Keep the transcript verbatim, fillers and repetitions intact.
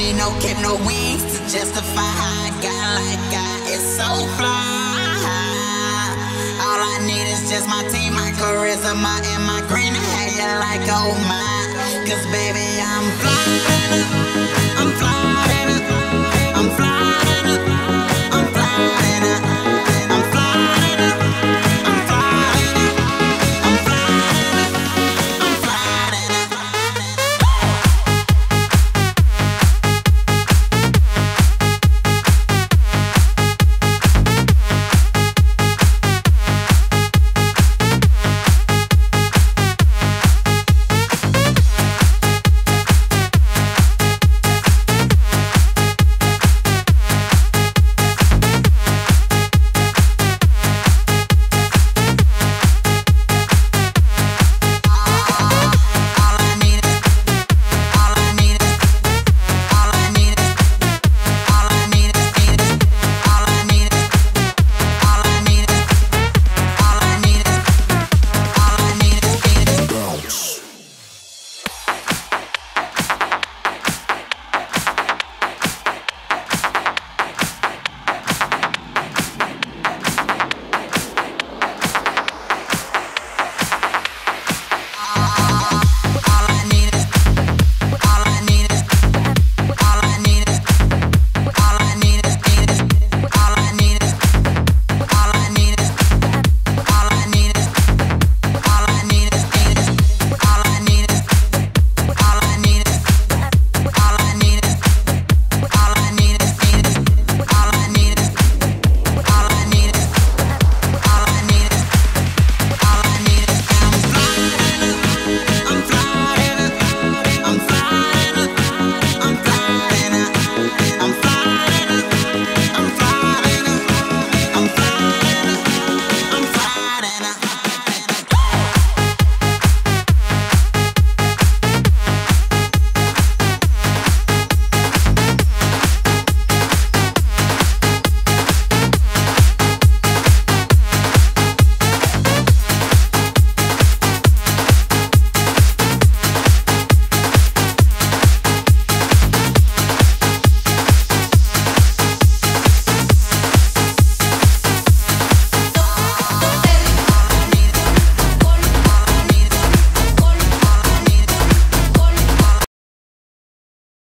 need no cap, no wings to justify how I got like I. It's so fly. All I need is just my team, my charisma, and my green hair. Like oh my, cause baby I'm flying.